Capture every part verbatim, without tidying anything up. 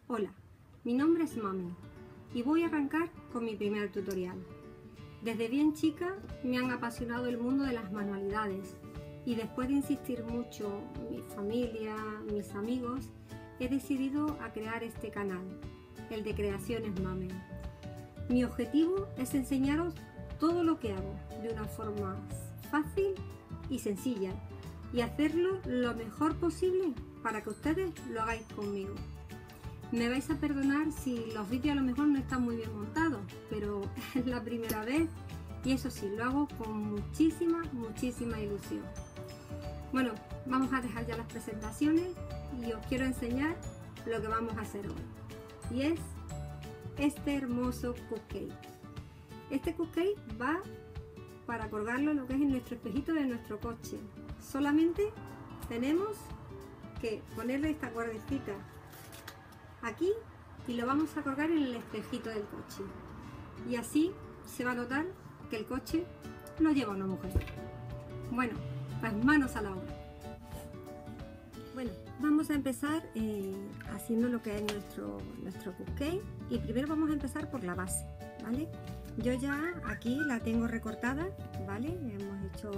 Hola, mi nombre es Mami y voy a arrancar con mi primer tutorial. Desde bien chica me han apasionado el mundo de las manualidades y después de insistir mucho mi familia, mis amigos, he decidido a crear este canal, el de Creaciones Mami. Mi objetivo es enseñaros todo lo que hago de una forma fácil y sencilla y hacerlo lo mejor posible para que ustedes lo hagáis conmigo. Me vais a perdonar si los vídeos a lo mejor no están muy bien montados, pero es la primera vez y eso sí, lo hago con muchísima, muchísima ilusión. Bueno, vamos a dejar ya las presentaciones y os quiero enseñar lo que vamos a hacer hoy. Y es este hermoso cupcake. Este cupcake va para colgarlo lo que es en nuestro espejito de nuestro coche. Solamente tenemos que ponerle esta cuerdecita aquí y lo vamos a colgar en el espejito del coche. Y así se va a notar que el coche lo lleva una mujer. Bueno, pues manos a la obra. Bueno, vamos a empezar eh, haciendo lo que es nuestro, nuestro cupcake y primero vamos a empezar por la base, ¿vale? Yo ya aquí la tengo recortada, ¿vale? Hemos hecho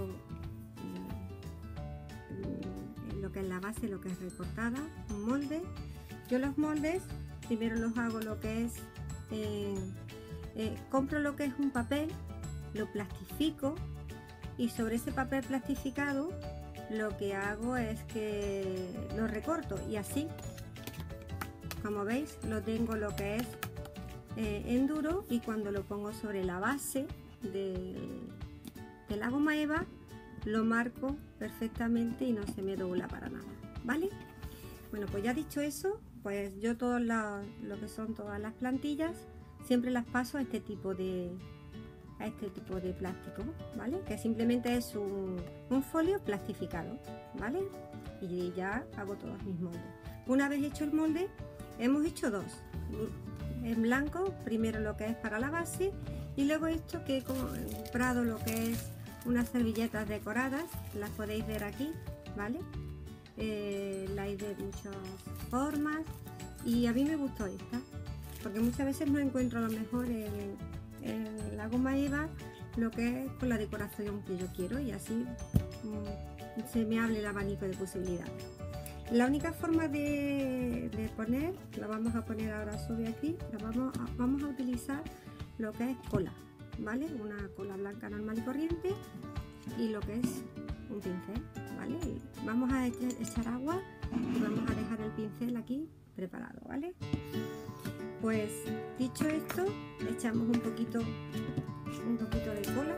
eh, lo que es la base, lo que es recortada, un molde. Yo los moldes primero los hago lo que es, eh, eh, compro lo que es un papel, lo plastifico y sobre ese papel plastificado lo que hago es que lo recorto y así, como veis, lo tengo lo que es eh, en duro y cuando lo pongo sobre la base de, de la goma eva lo marco perfectamente y no se me dobla para nada, ¿vale? Bueno, pues ya dicho eso, pues yo todo la, lo que son todas las plantillas siempre las paso a este tipo de a este tipo de plástico, ¿vale? Que simplemente es un, un folio plastificado, ¿vale? Y ya hago todos mis moldes. Una vez hecho el molde, hemos hecho dos. En blanco, primero lo que es para la base y luego esto que he comprado lo que es unas servilletas decoradas, las podéis ver aquí, ¿vale? Eh, la hay de muchas formas y a mí me gustó esta porque muchas veces no encuentro a lo mejor en, en la goma eva lo que es con la decoración que yo quiero y así mm, se me abre el abanico de posibilidades. La única forma de, de poner, la vamos a poner ahora sobre aquí, la vamos a, vamos a utilizar lo que es cola, ¿vale? Una cola blanca normal y corriente y lo que es un pincel, ¿vale? Y vamos a echar, echar agua y vamos a dejar el pincel aquí preparado, ¿vale? Pues dicho esto, echamos un poquito, un poquito de cola.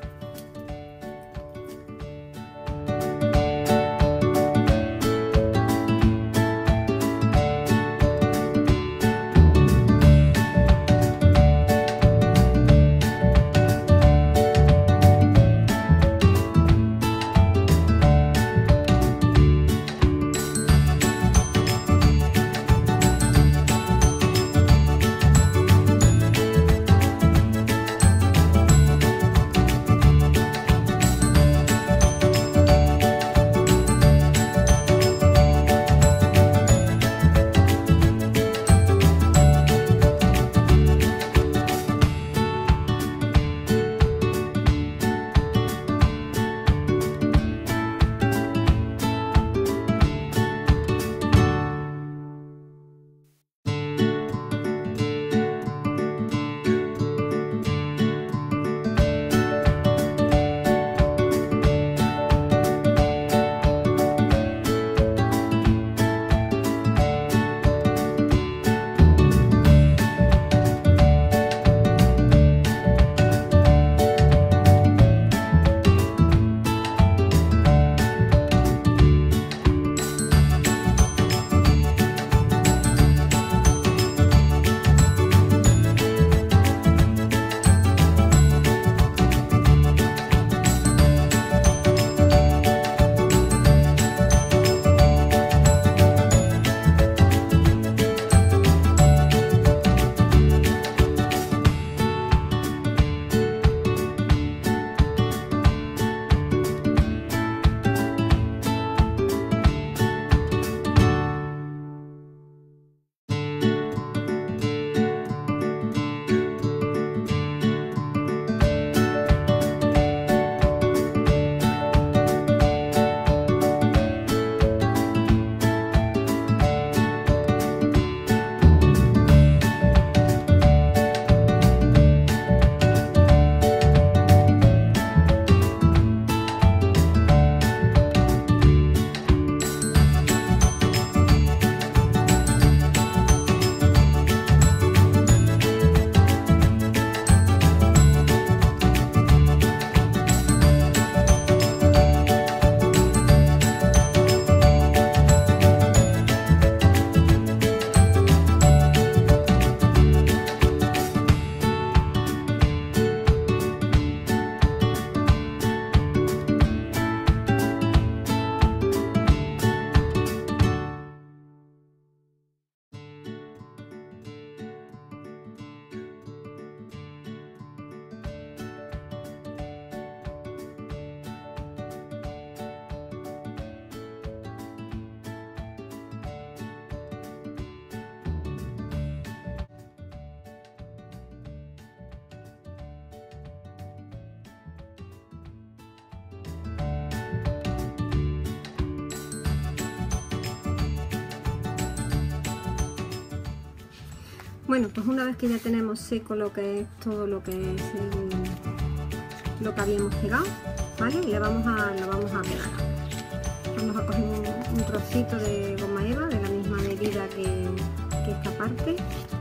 Bueno, pues una vez que ya tenemos seco lo que es todo lo que es el, lo que habíamos pegado, ¿vale? Le vamos a, lo vamos a pegar. Vamos a coger un, un trocito de goma eva de la misma medida que, que esta parte.